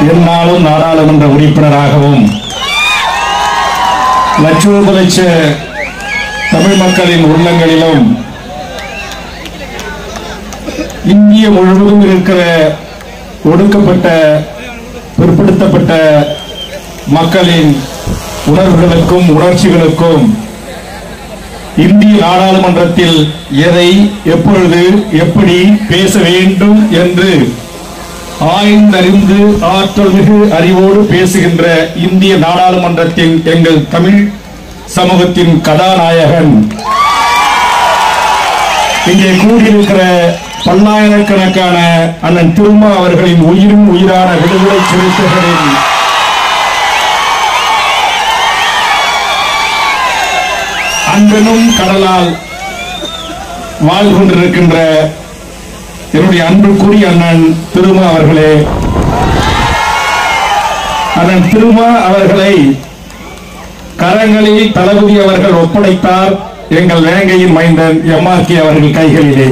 எந்நாளும் நாடாளுமன்ற உறுப்பினராகவும் லட்சோப லட்ச தமிழ் மக்களின் உள்ளங்களிலும் இந்திய முழுவதும் இருக்கிற ஒடுக்கப்பட்ட பிற்படுத்தப்பட்ட மக்களின் உணர்வுகளுக்கும் உணர்ச்சிகளுக்கும் இந்திய நாடாளுமன்றத்தில் எதை எப்பொழுது எப்படி பேச வேண்டும் என்று ஆய்ந்தறிந்து ஆற்றல் மிகு அறிவோடு பேசுகின்ற இந்திய நாடாளுமன்றத்தின் எங்கள் தமிழ் சமூகத்தின் கதாநாயகன் இங்கே கூடியிருக்கிற பல்லாயிரக்கணக்கான அண்ணன் திருமா அவர்களின் உயிரும் உயிரான விடுதலை சிறுத்தைகளின் அன்பனும் கடலால் வாழ்ந்து கொண்டிருக்கின்ற என்னுடைய அன்புக்குரிய அண்ணன் திருமா அவர்களே, அண்ணன் திருமா அவர்களை கரங்களில் தளபதி அவர்கள் ஒப்படைத்தார் எங்கள் வேங்கையின் மைந்தன் எம்ஆர்கே அவர்கள் கைகளிலே.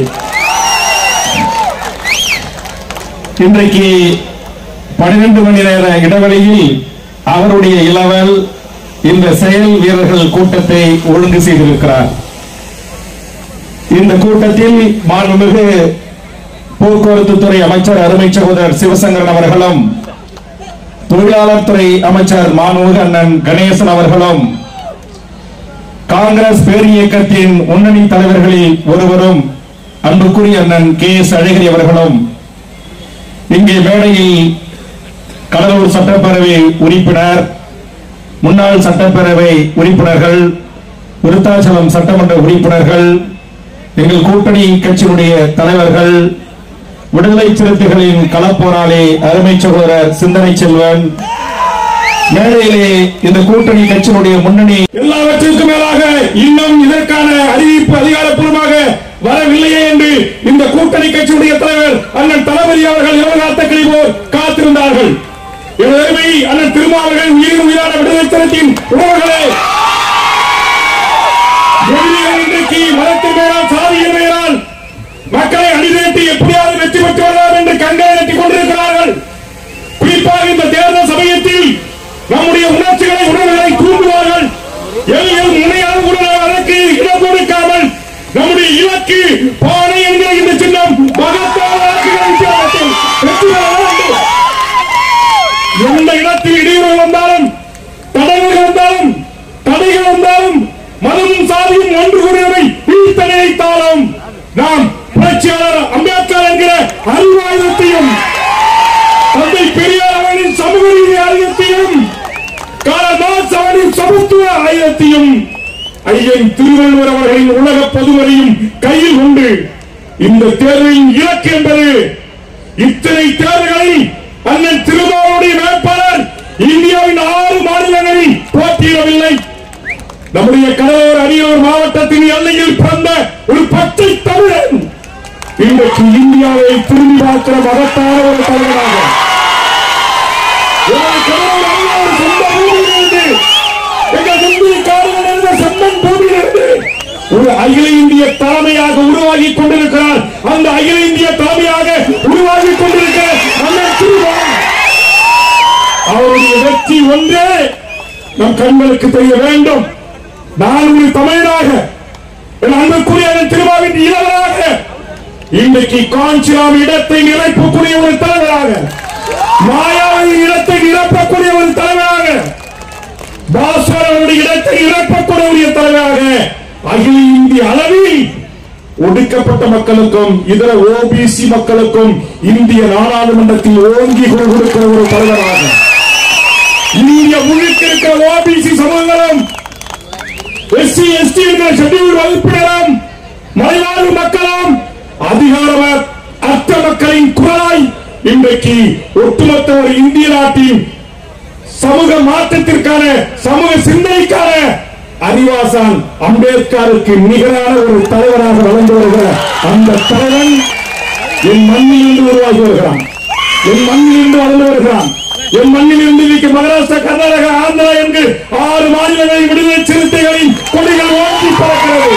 இன்றைக்கு 12 மணி நேர இடைவெளியில் அவருடைய இளவல் இந்த செயல் வீரர்கள் கூட்டத்தை ஒழுங்கு செய்திருக்கிறார். இந்த கூட்டத்தில் மாண்புமிகு போக்குவரத்து துறை அமைச்சர் அருமை சகோதரர் சிவசங்கரன் அவர்களும், தொழிலாளர் துறை அமைச்சர் மாண்புமிகு அண்ணன் கணேசன் அவர்களும், காங்கிரஸ் பேரியக்கத்தின் முன்னணி தலைவர்களில் ஒருவரும் அன்புக்குரிய அண்ணன் KS அழகிரி அவர்களும், இங்கே மேடையில் கடலூர் சட்டப்பேரவை உறுப்பினர், முன்னாள் சட்டப்பேரவை உறுப்பினர்கள், விருத்தாச்சலம் சட்டமன்ற உறுப்பினர்கள், எங்கள் கூட்டணி கட்சியினுடைய தலைவர்கள், விடுதலை சிறுத்தைகளின் களப்போராளி அருமை சகோதரர் சிந்தனை செல்வன், மேடையிலே இந்த கூட்டணி கட்சியினுடைய முன்னணி, எல்லாவற்றிற்கும் மேலாக இன்னும் இதற்கான அறிவிப்பு அதிகாரப்பூர்வமாக வரவில்லையே என்று இந்த கூட்டணி கட்சியுடைய தலைவர் அண்ணன் தளபதி அவர்கள் எவர்காத்தக்களை போல் காத்திருந்தார்கள். எனவே அண்ணன் திருமா அவர்கள் உயிரின் உயிரான விடுதலை சிறுத்தையின் உறவுகளே, இன்றைக்கு மதத்தின் மேலால் சாதியின் மேலால் மக்களை அணிதிரட்டி எப்படியாவது வெற்றி பெற்று வரலாம் என்று கங்கை கட்டிக் கொண்டிருக்கிறார்கள். குறிப்பாக இந்த தேர்தல் சமயத்தில் நம்முடைய உணர்ச்சிகளை உணர்வுகளை தூண்டுவார்கள். முனையாக உணர்வு அதற்கு இடம் கொடுக்காமல் நம்முடைய இலக்கு பானை என்கிற இந்த சின்னம் மகத்தான வித்தியாசத்தில் வெற்றி பெற வேண்டும். எந்த இடத்தில் இடையூறு வந்தாலும், தடைகள் வந்தாலும், தடைகள் வந்தாலும், மதமும் சாதியும் ஒன்று கூடியவை வீழ்த்த நினைத்தாலும் நாம் புரட்சியாளர் அம்பேத்கர் என்கிற அறிவாயுதத்தையும், தந்தை பெரியார் அவர்களின் சமூக நீதி ஆயுதத்தையும், காரல் மார்க்ஸ் அவர்களின் சமத்துவ ஆயுதத்தையும், ஐயன் திருவள்ளுவர் அவர்களின் உலக பொதுவரையும் கையில் கொண்டு இந்த தேர்தலின் இலக்கு என்பது இத்தனை தேர்தல்களில் அண்ணன் திருமாவுடைய வேட்பாளர் இந்தியாவின் 6 மாநிலங்களில் போட்டியிடவில்லை. நம்முடைய கடலூர் அரியலூர் மாவட்டத்தின் எல்லையில் பிறந்த ஒரு பச்சை தமிழன் இன்றைக்கு இந்தியாவை திரும்பி பார்க்கிற மகத்தான ஒரு தலைவராக ஒரு அகில இந்திய தலைமையாக உருவாகி கொண்டிருக்கிறார். அந்த அகில இந்திய தலைமையாக உருவாகி கொண்டிருக்கிற அவருடைய வெற்றி ஒன்றே நம் கண்களுக்கு தெரிய வேண்டும். நான் ஒரு தமிழனாக, அன்புக்குரிய திருமாவின் இளவராக, இன்றைக்கு காஞ்சிராம் இடத்தை நிரப்பக்கூடிய ஒரு தலைவராக, மாயாவின் இடத்தை நிரப்பக்கூடிய ஒரு தலைவராக, பாஸ்கரனுடைய இடத்தை நிரப்பக்கூடிய ஒரு தலைவராக, அகில இந்திய அளவில் ஒடுக்கப்பட்ட மக்களுக்கும் இதர OBC மக்களுக்கும் இந்திய நாடாளுமன்றத்தில் ஓங்கி கொடுக்கிற ஒரு தலைவராக, இந்திய முழுக்க இருக்கிற OBC சமூகங்களும், SC ST என்ற ஷெட்யூல் வகுப்பினரும், மலைவாழ் மக்களும், அதிகார அற்ற மக்களின் குரலாய் இன்றைக்கு ஒட்டுமொத்த ஒரு இந்திய நாட்டின் சமூக மாற்றத்திற்கான சமூக சிந்தனைக்கான அறிவாசான் அம்பேத்கருக்கு நிகரான ஒரு தலைவராக வளர்ந்து வருகிற அந்த தலைவன் என் மண்ணில் இருந்து உருவாகி வருகிறான், என் மண்ணில் இருந்து வளர்ந்து வருகிறான். என் மண்ணில் இருந்து இன்னைக்கு மகாராஷ்டிரா, கர்நாடகா, ஆந்திரா என்று 6 மாநிலங்களில் விடுதலை சிறுத்தைகளின் கொடிகள் ஓங்கி பறக்கிறது.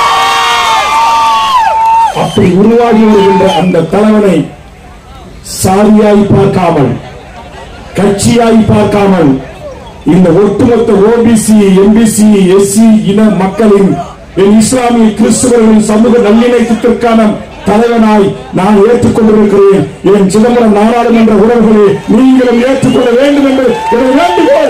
அப்படி உருவாகி வருகின்ற அந்த தலைவனை சாதியாய் பார்க்காமல், கட்சியாய் பார்க்காமல் இந்த ஒட்டுமொத்த ஓபிசி, எம்பிசி, எஸ்சி இன மக்களின், இஸ்லாமிய கிறிஸ்தவர்களின் சமூக நல்லிணக்கத்திற்கான தலைவனாய் நான் ஏற்றுக்கொண்டிருக்கிறேன். என் சிதம்பரம் நாடாளுமன்ற உறவுகளை நீங்களும் ஏற்றுக்கொள்ள வேண்டும் என்று வேண்டுகோள்.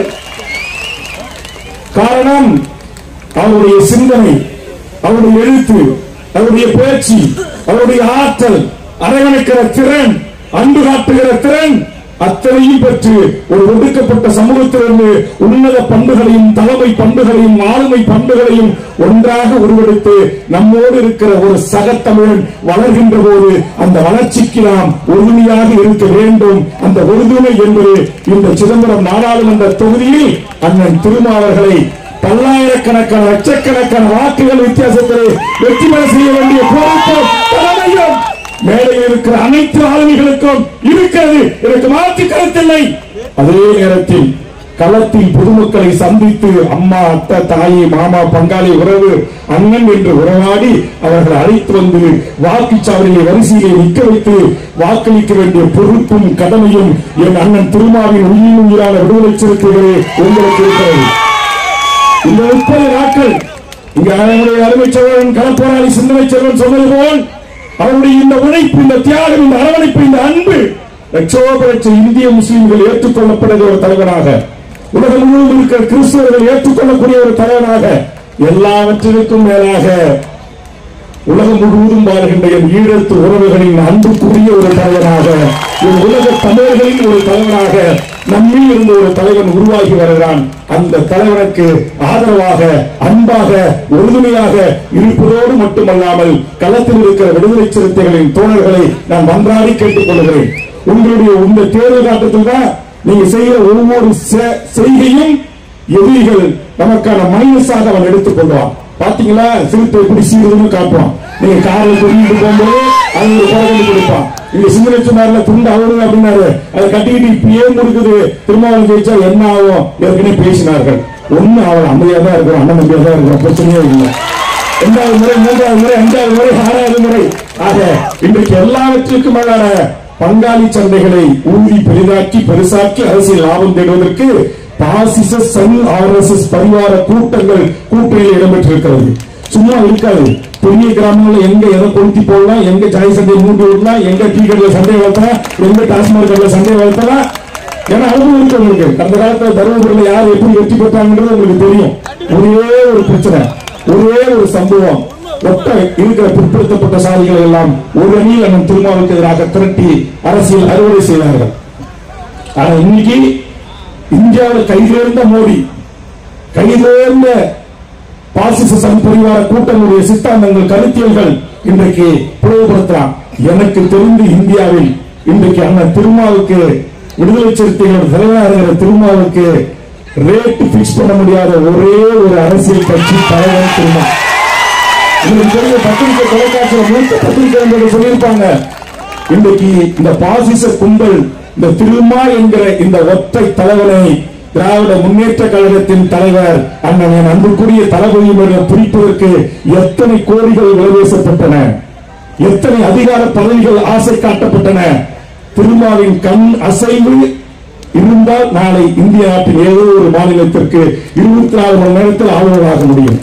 காரணம், அவருடைய சிந்தனை, அவருடைய எழுத்து, அவருடைய பேச்சு, அவருடைய ஆற்றல், அரவணைக்கிற திறன், அன்பு காட்டுகிற திறன் அத்தனையும் பெற்று ஒரு ஒடுக்கப்பட்ட சமூகத்திலிருந்து உன்னத பண்புகளையும், தலைமை பண்புகளையும், ஆளுமை பண்புகளையும் ஒன்றாக உருவெடுத்து நம்மோடு இருக்கிற ஒரு சகத்தமிழன் வளர்கின்ற போது அந்த வளர்ச்சிக்கு நாம் உறுதியாக இருக்க வேண்டும். அந்த உறுதுணை என்பது இந்த சிதம்பரம் நாடாளுமன்ற தொகுதியில் அண்ணன் திருமாவர்களை பல்லாயிரக்கணக்கான, லட்சக்கணக்கான வாக்குகள் வித்தியாசத்திலே வெற்றி பெற செய்ய வேண்டிய பொறுப்பு தலைமையும் மேலே இருக்கிற அனைத்து ஆளுமைகளுக்கும் இருக்கிறது. எனக்கு மாற்று கருத்தில்லை. அதே நேரத்தில் களத்தில் பொதுமக்களை சந்தித்து அம்மா, அத்தை, தாயை, மாமா, பங்காளி, உறவு, அண்ணன் என்று உறவாடி அவர்களை அழைத்து வந்து வாக்குச்சாவடியை வரிசையிலே நிற்க வைத்து வாக்களிக்க வேண்டிய பொறுப்பும் கடமையும் என் அண்ணன் திருமாவின் உயிரான விடுதலை சிறுத்தைகளே உங்களுக்கு இருக்கிறது. இந்த 30 நாட்கள் இங்க அருமை சகோதரன் களப்போராளி சிந்தனை செல்வன் சொன்னது போல் அவருடைய இந்த உழைப்பு, இந்த தியாகம், இந்த அரவணைப்பு, இந்த அன்பு லட்சோபலட்ச இந்திய முஸ்லிம்கள் ஏற்றுக்கொள்ளப்படுகிற ஒரு தலைவராக, உலகம் முழுவதும் இருக்கிற கிறிஸ்தவர்கள் ஏற்றுக்கொள்ளக்கூடிய ஒரு தலைவராக, எல்லாவற்றிற்கும் மேலாக உலகம் முழுவதும் வாழ்கின்ற என் ஈழத்து உறவுகளின் அன்புக்குரிய ஒரு தலைவராக, என் உலக தமிழர்களின் ஒரு தலைவராக நம்மில் இருந்து ஒரு தலைவன் உருவாகி வருகிறான். அந்த தலைவனுக்கு ஆதரவாக, அன்பாக, உறுதுணையாக இருப்பதோடு மட்டுமல்லாமல் களத்தில் இருக்கிற விடுதலை சிறுத்தைகளின் தோழர்களை நான் மன்றாடி கேட்டுக் கொள்கிறேன். உங்களுடைய இந்த தேர்தல் காலத்தில் தான் நீங்க செய்கிற ஒவ்வொரு செய்கையும் எதிரிகள் நமக்கான மைனஸாக அவன் எடுத்துக் கொள்வான். பாத்தீங்களா, சிறுத்தை எப்படி சீருதுன்னு காட்டுவான். நீங்க காரில் கொண்டு போகும்போது அது ஒரு குறைந்து கொடுப்பான். இங்க சிந்தனை சொன்னார்ல, துண்டு அவரு அப்படின்னாரு, அதை கட்டிக்கிட்டு இப்பயே முடிக்குது, திருமாவளவன் ஜெயிச்சா என்ன ஆகும் ஏற்கனவே பேசினார்கள். ஒண்ணு அவள் அமைதியா தான் இருக்கிறோம், அண்ணன் நம்பியா தான் இருக்கிறோம், பிரச்சனையே இல்லை. 2வது முறை, 3வது முறை, 5வது முறை, 6வது முறை ஆக இன்றைக்கு எல்லாவற்றிற்கும் மேலான பங்காளி சந்தைகளை ஊதி பெரிதாக்கி பெருசாக்கி அரசியல் லாபம் தேடுவதற்கு பாசிச சங் ஆர்எஸ்எஸ் பரிவார கூட்டங்கள் கூட்டணியில் இடம்பெற்றிருக்கிறது. சும்மா இருக்காது. பெரிய கிராமங்களில் எங்க எதை கொளுத்தி போடலாம், எங்க சாய் சந்தை மூட்டி விடலாம், எங்க டீ கடையில சந்தை வளர்த்தலாம், எங்க டாஸ்மாக் கடையில சந்தை வளர்த்தலாம். ஏன்னா அனுபவம் இருக்கு உங்களுக்கு. கடந்த காலத்தில் தருமபுரியில் யார் எப்படி வெற்றி பெற்றாங்கன்றது உங்களுக்கு தெரியும். ஒரே ஒரு பிரச்சனை, ஒரே ஒரு சம்பவம், ஒட்ட இருக்கிற பிற்படுத்தப்பட்ட சாதிகளை எல்லாம் ஒரு அணியில் அண்ணன் திருமாவுக்கு எதிராக திரட்டி அரசியல் அறுவடை செய்தார்கள். ஆனா இன்னைக்கு இந்தியாவில் கைதேர்ந்த மோடி, கைதேர்ந்த பாசிச சங் பரிவார கூட்டங்களுடைய சித்தாந்தங்கள், கருத்தியல்கள் இன்றைக்கு பிளவுபடுத்தலாம். எனக்கு தெரிந்து இந்தியாவில் இன்றைக்கு அண்ணன் திருமாவுக்கு, விடுதலை சிறுத்தைகள் தலைவராக திருமாவுக்கு ரேட் பிக்ஸ் பண்ண முடியாத ஒரே ஒரு அரசியல் கட்சி தலைவர் திருமா. உங்களுக்கு தெரிஞ்ச பத்திரிகை தொலைக்காட்சியில் மூத்த பத்திரிகை சொல்லியிருப்பாங்க. இன்றைக்கு இந்த பாசிச கும்பல் இந்த திருமா என்கிற இந்த ஒற்றை தலைவனை திராவிட முன்னேற்ற கழகத்தின் தலைவர் அண்ணன் அன்புக்குரிய தளபதியை பிடிப்பதற்கு எத்தனை கோடிகள் விலைபேசப்பட்டன, எத்தனை அதிகார பதவிகள் ஆசை காட்டப்பட்டன. திருமாவின் கண் அசைவு இருந்தால் நாளை இந்திய நாட்டின் ஏதோ ஒரு மாநிலத்திற்கு 24 மணி நேரத்தில் ஆளுநராக முடியும்.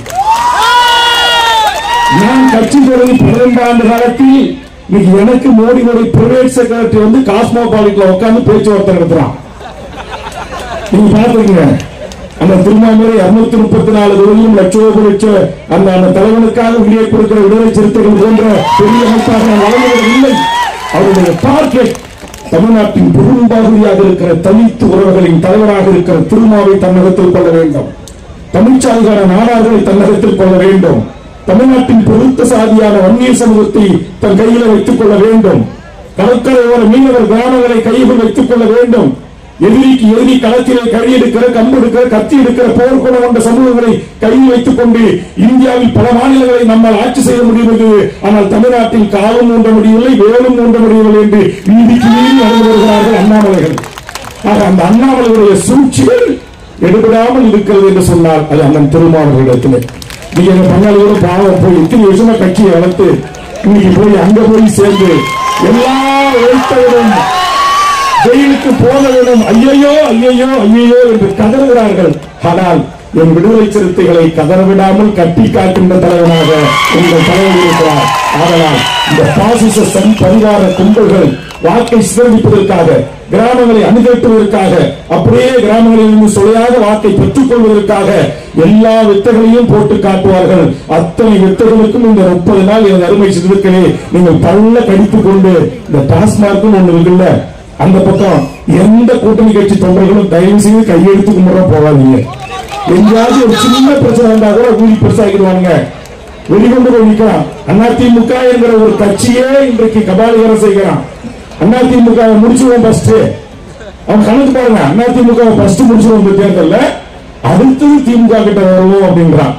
நான் கட்சி தொடங்கி 12 ஆண்டு காலத்தில் இன்னைக்கு எனக்கு மோடியோட பிரைவேட் செக்ரட்டரி வந்து காஸ்மோபாலிட்ல உட்கார்ந்து பேச்சுவார்த்தை நடத்துறான். நீங்க பாத்துக்கீங்க. அந்த திருமாமலை 234 தொகுதியும் லட்சோப அந்த தலைவனுக்காக உயிரை கொடுக்கிற விடுதலை சிறுத்தைகள் போன்ற பெரிய அமைப்பாக வழங்குவதில்லை. அவருடைய டார்கெட் தமிழ்நாட்டின் பெரும்பான்மையாக இருக்கிற தனித்து உறவுகளின் தலைவராக இருக்கிற திருமாவை தன்னகத்தில் கொள்ள வேண்டும். தமிழ்ச்சாதிகார நாடார்களை தன்னகத்தில் கொள்ள வேண்டும். தமிழ்நாட்டின் பெருத்த சாதியான வன்னியர் சமூகத்தை தன் கையில் வைத்துக் கொள்ள வேண்டும். கடற்கரையோர மீனவர் கிராமங்களை கையில் வைத்துக் கொள்ள வேண்டும். எதிரிக்கு எதிரி களத்திலே கழியெடுக்கிற, கம்பெடுக்கிற, கத்தி எடுக்கிற போர்க்குணம் கொண்ட சமூகங்களை கையில் வைத்துக் கொண்டு இந்தியாவில் பல மாநிலங்களை நம்மால் ஆட்சி செய்ய முடிவது. ஆனால் தமிழ்நாட்டில் காலம் ஊன்ற முடியவில்லை, வேலும் ஊன்ற முடியவில்லை என்று நீதிக்கு மீறி நடந்து வருகிறார்கள் அண்ணாமலைகள். ஆக அந்த அண்ணாமலையுடைய சூழ்ச்சிகள் எடுபடாமல் இருக்கிறது என்று சொன்னால் அது அண்ணன் திருமாவளவனிடத்திலே. நீங்க எங்க பங்காளியோட பாவம் போய் இத்தனை வருஷமா கட்சியை வளர்த்து இன்னைக்கு போய் அங்க போய் சேர்ந்து எல்லா உழைத்தவரும் ஜெயிலுக்கு போக வேண்டும், ஐயோ ஐயோ ஐயோ என்று கதறுகிறார்கள். ஆனால் என் விடுதலை சிறுத்தைகளை கதறவிடாமல் கட்டி காக்கின்ற தலைவனாக உங்கள் தலைவர் இருக்கிறார். ஆதலால் இந்த பாசிச சன் பரிவார கும்பல்கள் வாக்கை சிதறடிப்பதற்காக, கிராமங்களை அணுகட்டுவதற்காக, அப்படியே கிராமங்களில் இருந்து சுளையாக வாக்கை பெற்றுக் கொள்வதற்காக எல்லா வித்தைகளையும் போட்டு காட்டுவார்கள். அத்தனை வித்தைகளுக்கும் இந்த 30 நாள் என் அருமை சிறுத்தைகளே நீங்கள் பல்ல கடித்துக் கொண்டு இந்த டாஸ்மார்க் ஒண்ணு இருக்குல்ல, அந்த பக்கம் எந்த கூட்டணி கட்சி தொண்டர்களும் தயவு செய்து கையெடுத்து கும்பிட போகாதீங்க. எங்கேயாவது ஒரு சின்ன பிரச்சனை இருந்தா கூட ஊழி பெருசாக்கிடுவாங்க, வெளிக்கொண்டு போய் நிற்கிறான். அதிமுக என்கிற ஒரு கட்சியே இன்றைக்கு கபாலிகரம் செய்கிறான். அதிமுக முடிச்சுவோம் ஃபர்ஸ்ட், அவன் கணக்கு பாருங்க, அதிமுக ஃபர்ஸ்ட் முடிச்சுவோம் இந்த தேர்தல்ல, அடுத்தது திமுக கிட்ட வருவோம் அப்படின்றான்.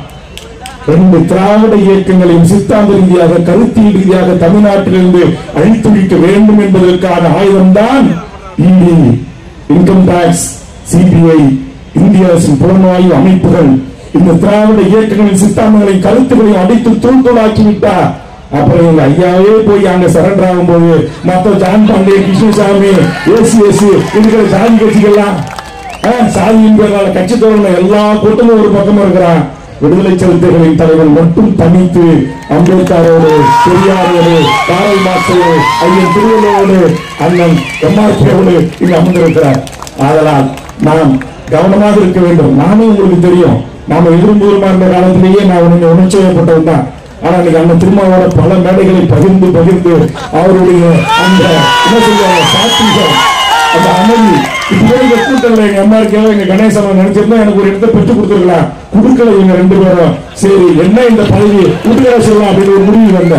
2 திராவிட இயக்கங்களையும் சித்தாந்த ரீதியாக, கருத்தியல் ரீதியாக தமிழ்நாட்டிலிருந்து அழித்துவிக்க வேண்டும் என்பதற்கான ஆயுதம் தான் இடி, இன்கம் டாக்ஸ், சிபிஐ, இந்திய அரசின் புலனாய்வு அமைப்புகள். இந்த திராவிட இயக்கங்களின் சித்தாந்தங்களையும் கருத்துக்களையும் அடித்து தூள்தூளாக்கி விட்டா அப்புறம் எங்க ஐயாவே போய் அங்க சரண்டர் ஆகும் போது மத்த ஜான் பாண்டே, கிருஷ்ணசாமி, ஏசி இருக்கிற ஜாதி கட்சிகள்லாம் சாதியின் பேரால கட்சி தோழன எல்லா கூட்டமும் ஒரு பக்கமா இருக்கிறான். விடுதலை சிறுத்தைகளின் தலைவர் மட்டும் தனித்து அம்பேத்கரோடு, பெரியாரோடு, காரல் மார்க்ஸோடு, ஐயன் திருவள்ளுவரோடு, அண்ணன் எம்ஆர்பியோடு இங்கு அமர்ந்திருக்கிறார். ஆதலால் நாம் கவனமாக இருக்க வேண்டும். நானும் உங்களுக்கு தெரியும், நாம எதிர்பூர்வமா இருந்த காலத்திலேயே நான் உணர்ச்சியப்பட்டவன் தான். ஆனா இன்னைக்கு அண்ணன் திருமாவோட பல மேடைகளை பகிர்ந்து அவருடைய அந்த சாத்தியம், அந்த அமைதி, இப்போ இந்த கூட்டங்களை எங்க எம்ஆர்கே எங்க கணேசன் நினைச்சிருந்தா எனக்கு ஒரு இடத்தை பெற்றுக் கொடுத்துருக்கலாம், கொடுக்கல இவங்க 2 பேரும். சரி என்ன இந்த பதவி விட்டுக்கல சொல்லலாம் அப்படின்னு ஒரு முடிவு வந்த.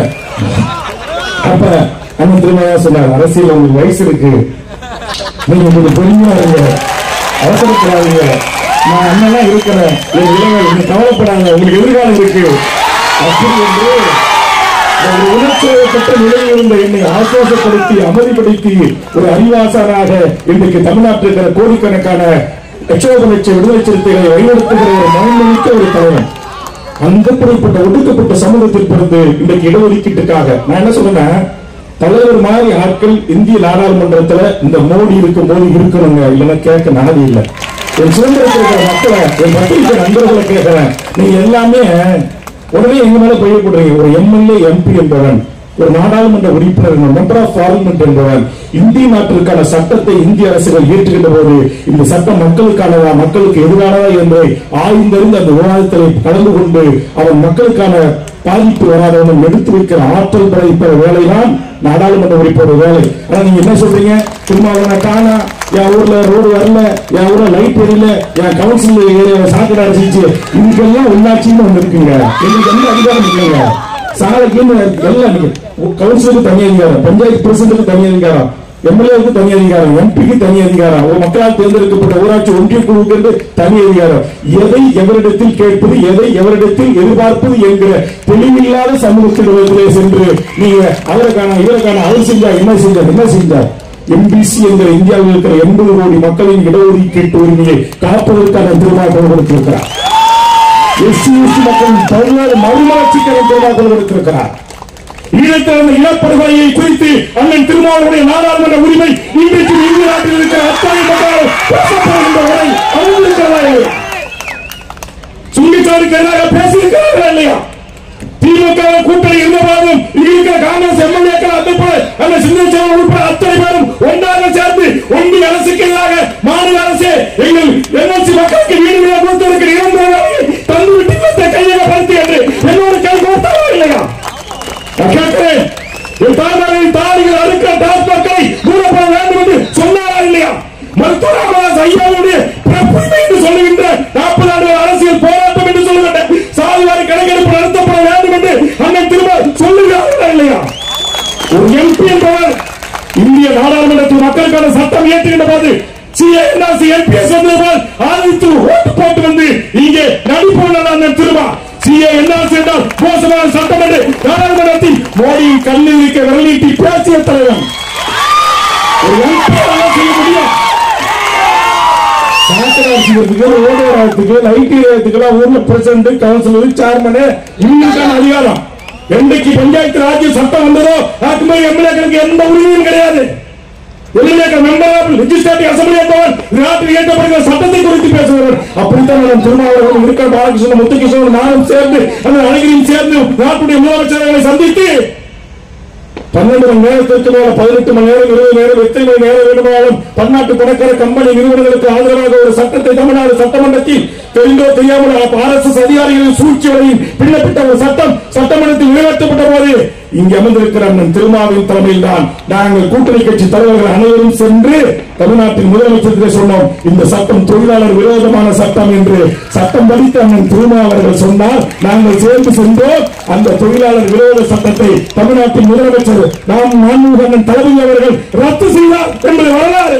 அப்ப அண்ணன் திருமாவா சொன்னார், அரசியல் உங்களுக்கு வயசு இருக்கு, நீங்க உங்களுக்கு பொறுமையா இருங்க, அவசரப்படாதீங்க, நான் அண்ணன் இருக்கிறேன், என் இளைஞர் கவலைப்படாங்க, உங்களுக்கு எதிர்காலம் இருக்கு அப்படி என்று ஒரு உணர்ச்சியப்பட்ட நிலையில் இருந்த என்னை ஆசுவாசப்படுத்தி அமைதிப்படுத்தி ஒரு அறிவாசாராக இன்றைக்கு தமிழ்நாட்டில் இருக்கிற கோடிக்கணக்கான லட்ச விடுதலை சிறுத்தைகளை வழிநடத்துகிற ஒரு மனமிக்க ஒரு தலைவன். அந்த குறிப்பிட்ட ஒடுக்கப்பட்ட சமூகத்தில் பிறந்து இன்றைக்கு இடஒதுக்கீட்டுக்காக நான் என்ன சொல்றேன், தலைவர் மாதிரி ஆட்கள் இந்திய நாடாளுமன்றத்தில் இந்த மோடி இருக்கும் போது இருக்கணுங்க, இல்லைன்னா கேட்க நாதி இல்லை. என் சுதந்திரத்தில் இருக்கிற மக்களை, என் பத்திரிகை நண்பர்களை கேட்கிறேன், நீங்க எல்லாமே உடனே எங்க மேல பயிர் போடுறீங்க. ஒரு எம்எல்ஏ, எம்பி என்பவன், ஒரு நாடாளுமன்ற உறுப்பினர், மெம்பர் ஆஃப் பார்லிமெண்ட் என்பவன் இந்திய நாட்டிற்கான சட்டத்தை இந்திய அரசுகள் ஏற்றுகின்ற போது இந்த சட்டம் மக்களுக்கானதா, மக்களுக்கு எதிரானதா என்பதை ஆய்ந்தறிந்து அந்த விவாதத்தில் கலந்து கொண்டு அவன் மக்களுக்கான பாதிப்பு வராதவன் எடுத்து வைக்கிற ஆற்றல் படைக்கிற வேலைதான் நாடாளுமன்ற உறுப்பினர் வேலை. ஆனா நீங்க என்ன சொல்றீங்க, திருமாவளவனை காணா, என் ஊர்ல ரோடு வரல, என் ஊர்ல லைட் எரியல, என் கவுன்சில் ஏரியாவை சாக்கடை அடைச்சிச்சு, இதுக்கெல்லாம் உள்ளாட்சின்னு ஒண்ணு இருக்குங்க, எங்களுக்கு எந்த அதிகாரம் இல்லைங்க. சாலைக்குன்னு எல்லாம் கவுன்சிலுக்கு தனி அதிகாரம், பஞ்சாயத்து பிரசிடன்ட்டுக்கு தனி அதிகாரம், எம்எல்ஏவுக்கு தனி அதிகாரம், எம்பிக்கு தனி அதிகாரம், ஒரு மக்களால் தேர்ந்தெடுக்கப்பட்ட ஊராட்சி ஒன்றிய குழுவுக்கு தனி அதிகாரம். எதை எவரிடத்தில் கேட்பது, எதை எவரிடத்தில் எதிர்பார்ப்பது என்கிற தெளிவில்லாத சமூகத்திலே சென்று நீங்க அவருக்கான இவருக்கான அவர் செஞ்சார், என்ன செஞ்சார் எம்பிசி என்கிற இந்தியாவில் இருக்கிற 80 கோடி மக்களின் இடஒதுக்கீட்டு உரிமையை காப்பதற்கான தீர்மானம் கொடுத்திருக்கிறார். எஸ்சி மக்களின் தமிழ்நாடு மறுமலர்ச்சிக்கான தீர்மானம் கொடுத்திருக்கிறார். ஈழத்திலிருந்து இனப்படுகொலையை குறித்து அண்ணன் திருமாவளவனுடைய நாடாளுமன்ற உரிமை இன்றைக்கு இந்திய நாட்டில் இருக்கிற அத்தனை மக்களால் பேசப்படுகின்ற வரை அறிந்திருக்கிறதா இல்லையா? சுங்கிச்சாருக்கு எதிராக பேசியிருக்கிறார்களா இல்லையா? திமுக கூட்டணி இருந்தபோதும் இருக்கிற காங்கிரஸ் எம்எல்ஏக்கள் அதே போல அந்த சின்னச்சேவன் உட்பட அத்தனை பேரும் ஒன்றாக சேர்ந்து ஒன்றிய அரசுக்கு எதிராக மாநில அரசு எங்கள் என்எல்சி மக்களுக்கு வீடுகளை கொடுத்திருக்கிற 2 தந்து விட்டு கையகப்படுத்தி என்று என்னோட கை கொடுத்தாரா இல்லையா? கேட்கிறேன், தாடிகள் அறுக்கிற டாஸ்மார்க்கை மூடப்பட வேண்டும் என்று சொன்னாரா இல்லையா? மருத்துவர் ராமதாஸ் ஐயாவுடைய பிறப்புரிமை என்று சொல்லுகின்ற 40 ஆண்டுகள் அரசியல் போராட்டம் என்று சொல்லுகின்ற சாதிவாரி கணக்கெடுப்பு நடத்தப்பட வேண்டும் என்று அண்ணன் திரும்ப சொல்லுகிறார்களா இல்லையா? ஒரு எம்பி என்பவர் இந்திய நாடாளுமன்றத்தில் மக்களுக்கான சட்டம் இயற்றுகின்ற போது என்பிஎஸ் வந்ததால் ஆதரித்து ஓட்டு போட்டு வந்து இங்கே நடிப்பவர்கள் அண்ணன் திரும்ப என்றால் மோசமான சட்டம் என்று நாடாளுமன்றத்தில் மோடி கல்லில் இருக்க விரலீட்டி பேசிய தலைவன். ஒரு எம்பி செய்ய முடியும். ஊர்ல பிரசிடன்ட், கவுன்சிலர், சேர்மன் இவங்களுக்கான அதிகாரம். என்றைக்கு பஞ்சாயத்து ராஜ்ய சட்டம் வந்ததோ அதுக்கு எம்எல்ஏக்களுக்கு எந்த உரிமையும் கிடையாது. எம்எல்ஏக்கள் மெம்பர் ஆஃப் என்பவர்கள், லெஜிஸ்லேட்டிவ் அசெம்பிளி என்பவர்கள், நாட்டில் இயற்றப்படுகிற சட்டத்தை குறித்து பேசுகிறவர். அப்படித்தான் திருமாவளவன் இருக்கிற பாலகிருஷ்ணன், முத்துகிருஷ்ணன், நானும் சேர்ந்து அந்த அழகிரியும் சேர்ந்து நாட்டுடைய முதலமைச்சர்களை சந்தித்து 12 மணி நேரத்திற்கு மேல 18 மணி நேரம் 20 நேரம் எத்தனை மணி நேரம் வேண்டுமானாலும் பன்னாட்டு பணக்கார கம்பெனி நிறுவனங்களுக்கு ஆதரவாக ஒரு சட்டத்தை தமிழ்நாடு சட்டமன்றத்தில் தெரிந்தோ தெரியாமல் RSS அதிகாரிகளின் சூழ்ச்சியோடையும் பின்னப்பட்ட ஒரு சட்டம் சட்டமன்றத்தில் நிறைவேற்றப்பட்ட போது இங்கு அமர்ந்திருக்கிற அண்ணன் திருமாவின் தலைமையில் தான் நாங்கள் கூட்டணி கட்சி தலைவர்கள் அனைவரும் சென்று தமிழ்நாட்டின் முதலமைச்சருக்கு சொன்னோம், இந்த சட்டம் தொழிலாளர் விரோதமான சட்டம் என்று. சட்டம் படித்த அண்ணன் திருமா அவர்கள் சொன்னால் நாங்கள் சேர்ந்து சென்றோம். அந்த தொழிலாளர் விரோத சட்டத்தை தமிழ்நாட்டின் முதலமைச்சர் நாம் மாண்புமிகு தளபதி அவர்கள் ரத்து செய்தார் என்பது வரலாறு.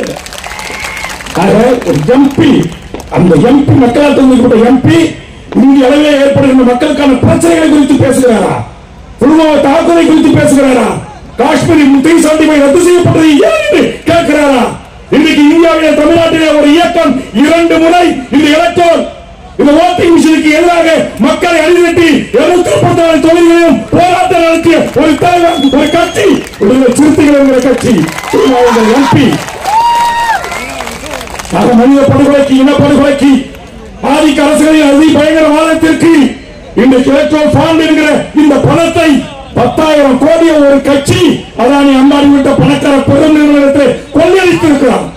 எம்பி, அந்த எம்பி மக்களால் தேர்ந்தெடுக்கப்பட்ட எம்பி இந்திய அளவில் ஏற்படுகின்ற மக்களுக்கான பிரச்சனைகளை குறித்து பேசுகிறாரா? புல்வாமா தாக்குதலை குறித்து பேசுகிறாரா? காஷ்மீரில் 375 ரத்து செய்யப்பட்டது ஏன் என்று கேட்கிறாரா? இன்றைக்கு இந்தியாவிலே தமிழ்நாட்டிலே ஒரு இயக்கம் 2 முறை இந்த எலக்ட்ரோல் இந்த ஓட்டிங் மிஷினுக்கு எதிராக மக்களை அணிதிரட்டி 234 தொகுதிகளிலும் போராட்டம் நடத்திய ஒரு கட்சி விடுதலை சிறுத்தைகள் என்கிற கட்சி. எம்பி மனித படுகொலைக்கு, இனப்படுகொலைக்கு, ஆதிக்க அரசுகளின் அதி பயங்கரவாதத்திற்கு இன்றைக்கு எலக்ட்ரோல் ஃபாண்ட் என்கிற இந்த பணத்தை 10,000 கோடி ஒரு கட்சி அதானி அம்பானி விட்ட பணக்கார பெரும் நிறுவனத்தை கொள்ளையடித்திருக்கிறார்.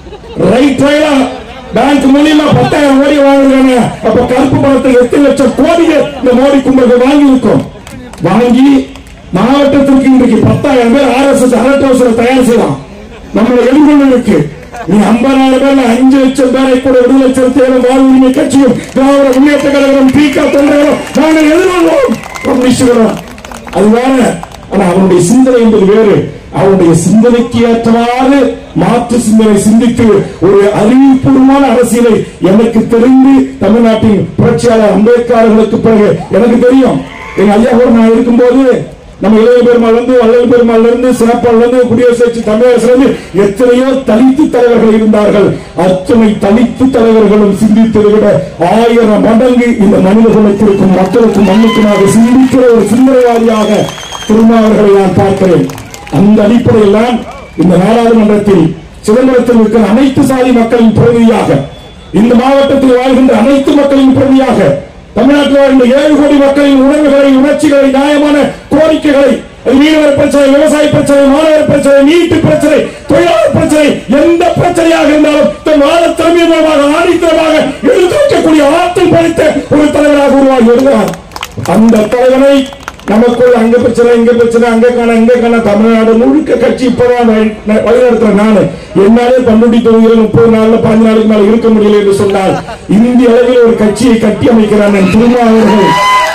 ரைட் ரயிலா பேங்க் மூலியமா 10,000 கோடி வாங்குறாங்க. அப்ப கருப்பு பணத்தை 8 லட்சம் கோடிகள் இந்த மோடி கும்பல் வாங்கி இருக்கும். வாங்கி மாவட்டத்திற்கு இன்றைக்கு 10,000 பேர் RSS அலர்ட் ஹவுஸ் தயார் செய்யலாம். நம்மளை எதிர்கொள்வதற்கு நீ 50,000 பேர்ல 5 லட்சம் பேரை கூட விடுதலை சிறுத்தைகளும் வாழ்வுரிமை கட்சியும் திராவிட முன்னேற்ற கழகம் திக தொண்டர்களும் நாங்கள் எதிர்கொள்வோம். கம்யூனிஸ்டுகளும் அது வேற. ஆனா அவனுடைய சிந்தனை என்பது வேறு. அவனுடைய சிந்தனைக்கு ஏற்றவாறு மாற்று சிந்தனை சிந்தித்து ஒரு அறிவுபூர்வமான அரசியலை எனக்கு தெரிந்து தமிழ்நாட்டின் புரட்சியாளர் அம்பேத்கர்களுக்கு பிறகு எனக்கு தெரியும். எங்க ஐயா கூட நான் இருக்கும்போது நம்ம இளைய பெருமாள் இருந்து வள்ளல் பெருமாள் இருந்து சிறப்பால் இருந்து குடியரசு கட்சி தமிழரசு இருந்து எத்தனையோ தலித்து தலைவர்கள் இருந்தார்கள். அத்தனை தலித்து தலைவர்களும் சிந்தித்ததை விட 1000 மடங்கு இந்த மனித குலத்திற்கும் மக்களுக்கும் மண்ணுக்குமாக சிந்திக்கிற ஒரு சிந்தனைவாதியாக திருமாவர்களை நான் பார்க்கிறேன். அந்த அடிப்படையில் தான் இந்த நாடாளுமன்றத்தில் சிதம்பரத்தில் இருக்கிற அனைத்து சாதி மக்களின் பிரதியாக, இந்த மாவட்டத்தில் வாழ்கின்ற அனைத்து மக்களின் பிரதியாக, தமிழ்நாட்டில் வாழ்ந்த 7 கோடி மக்களின் உணர்வுகளை, உணர்ச்சிகளை, நியாயமான கோரிக்கைகளை, மீனவர் பிரச்சனை, விவசாய பிரச்சனை, மாணவர் பிரச்சனை, நீட்டு பிரச்சனை, தொழிலாளர் பிரச்சனை, எந்த பிரச்சனையாக இருந்தாலும் தன் வாத திறமை மூலமாக ஆணித்தரமாக எடுத்து வைக்கக்கூடிய ஆற்றல் படைத்த ஒரு தலைவராக உருவாகி வருகிறார். அந்த தலைவனை நமக்குள் அங்க பிரச்சனை, இங்க பிரச்சனை, அங்க காண தமிழ்நாடு முழுக்க கட்சி இப்பதான் வழிநடத்துற நானு என்னாலே 12 தொகுதிகள் 30 நாள்ல 15 நாளுக்கு மேல இருக்க முடியல என்று சொன்னால் இந்திய அளவில் ஒரு கட்சியை கட்டி அமைக்கிறான் திருமா அவர்கள்.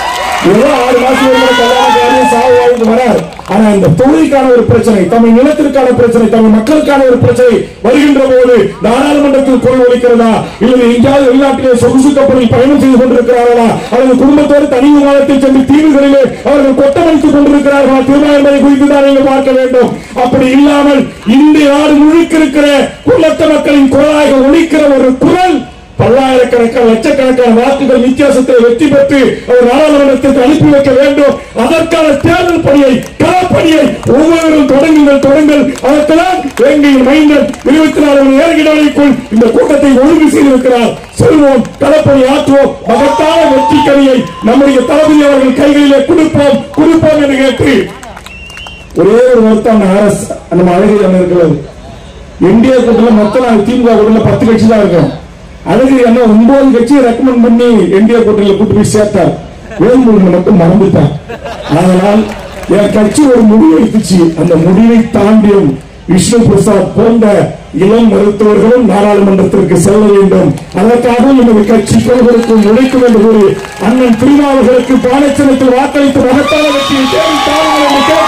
ஏதோ 6 மாசம் சாவு வராது. ஆனா இந்த தொகுதிக்கான ஒரு பிரச்சனை, தமிழ் நிலத்திற்கான பிரச்சனை, தமிழ் மக்களுக்கான ஒரு பிரச்சனை வருகின்ற போது நாடாளுமன்றத்தில் குரல் ஒலிக்கிறதா, இல்லை எங்கேயாவது வெளிநாட்டிலே சொகுசு கப்பலில் பயணம் செய்து கொண்டிருக்கிறார்களா, அல்லது குடும்பத்தோடு தனி விமானத்தில் சென்று தீவுகளிலே அவர்கள் கொட்டமளித்துக் கொண்டிருக்கிறார்களா, திருமணம் என்பதை குறித்து தான் நீங்கள் பார்க்க வேண்டும். அப்படி இல்லாமல் இந்திய நாடு முழுக்க இருக்கிற குலத்த மக்களின் குரலாக ஒலிக்கிற ஒரு குரல் பல்லாயிரக்கணக்கான லட்சக்கணக்கான வாக்குகள் வித்தியாசத்தை வெற்றி பெற்று அவர் நாடாளுமன்றத்திற்கு அனுப்பி வைக்க வேண்டும். அதற்கான தேர்தல் பணியை, களப்பணியை ஒவ்வொருவரும் தொடங்குங்கள். அதற்குதான் வேங்கையின் மைந்தன் 24 மணி நேர இடைவெளிக்குள் இந்த கூட்டத்தை ஒழுங்கு செய்திருக்கிறார். செல்வோம், களப்பணி ஆற்றுவோம், மகத்தான வெற்றி கனியை நம்முடைய தளபதி அவர்கள் கைகளிலே கொடுப்போம் என்று கேட்டு ஒரே ஒரு வருத்தம் நம்ம அழகிரி இருக்கிறது. இந்தியா கூட்டத்தில் மொத்தம் திமுக கூட்டத்தில் 10 கட்சி தான் இருக்கும். அழகிரி அண்ணா 9 கட்சியை ரெக்கமெண்ட் பண்ணி என்டிஏ கூட்டணியில் கூட்டு போய் சேர்த்தார். வேல்முருகன் மட்டும் மறந்துட்டார். அதனால் என் கட்சி ஒரு முடிவு எடுத்துச்சு. அந்த முடிவை தாண்டியும் விஷ்ணு பிரசாத் போன்ற இளம் மருத்துவர்களும் நாடாளுமன்றத்திற்கு செல்ல வேண்டும். அதற்காக நமது கட்சி கொள்கைக்கும் உழைக்கும் என்று கூறி அண்ணன் திருமாவர்களுக்கு பாலச்சனத்தில் வாக்களித்து மகத்தான வெற்றியை தேடி